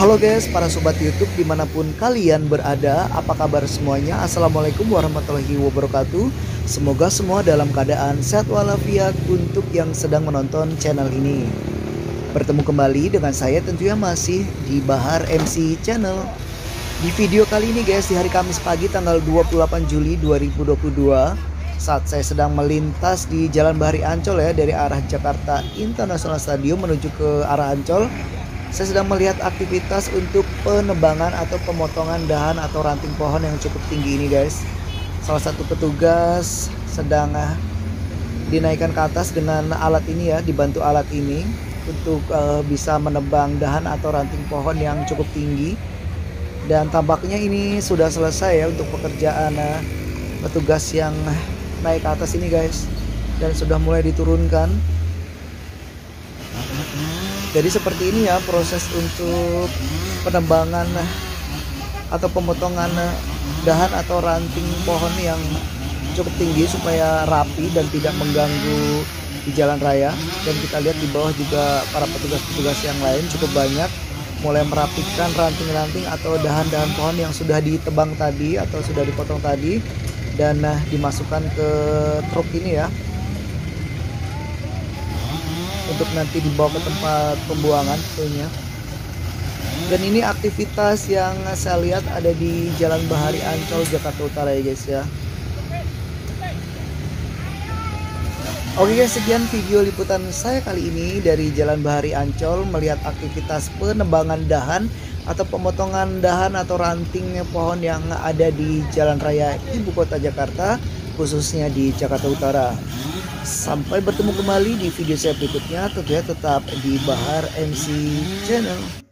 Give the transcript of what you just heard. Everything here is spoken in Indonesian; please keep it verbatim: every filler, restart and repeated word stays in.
Halo guys, para sobat YouTube dimanapun kalian berada, apa kabar semuanya? Assalamualaikum warahmatullahi wabarakatuh. Semoga semua dalam keadaan sehat walafiat untuk yang sedang menonton channel ini. Bertemu kembali dengan saya tentunya masih di Bahar M C Channel. Di video kali ini guys, di hari Kamis pagi tanggal dua puluh delapan Juli dua ribu dua puluh dua, saat saya sedang melintas di Jalan Bahari Ancol ya, dari arah Jakarta International Stadium menuju ke arah Ancol, saya sedang melihat aktivitas untuk penebangan atau pemotongan dahan atau ranting pohon yang cukup tinggi ini guys. Salah satu petugas sedang uh, dinaikkan ke atas dengan alat ini ya, dibantu alat ini untuk uh, bisa menebang dahan atau ranting pohon yang cukup tinggi. Dan tampaknya ini sudah selesai ya untuk pekerjaan uh, petugas yang naik ke atas ini guys, dan sudah mulai diturunkan. Jadi seperti ini ya proses untuk penebangan atau pemotongan dahan atau ranting pohon yang cukup tinggi supaya rapi dan tidak mengganggu di jalan raya. Dan kita lihat di bawah juga para petugas-petugas yang lain cukup banyak mulai merapikan ranting-ranting atau dahan-dahan pohon yang sudah ditebang tadi atau sudah dipotong tadi, dan nah, dimasukkan ke truk ini ya, untuk nanti dibawa ke tempat pembuangan tentunya. Dan ini aktivitas yang saya lihat ada di Jalan Bahari Ancol, Jakarta Utara ya guys ya. Oke guys, sekian video liputan saya kali ini dari Jalan Bahari Ancol melihat aktivitas penebangan dahan atau pemotongan dahan atau ranting pohon yang ada di Jalan Raya Ibu Kota Jakarta, khususnya di Jakarta Utara. Sampai bertemu kembali di video saya berikutnya, tentunya tetap di Bahar M C Channel.